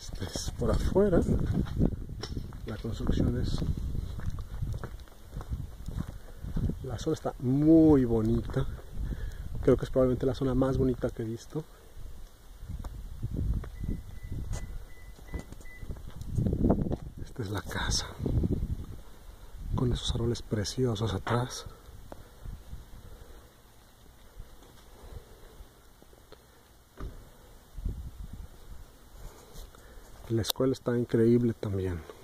Este es por afuera. La construcción es... La zona está muy bonita. Creo que es probablemente la zona más bonita que he visto. Esta es la casa, con esos árboles preciosos atrás. La escuela está increíble también.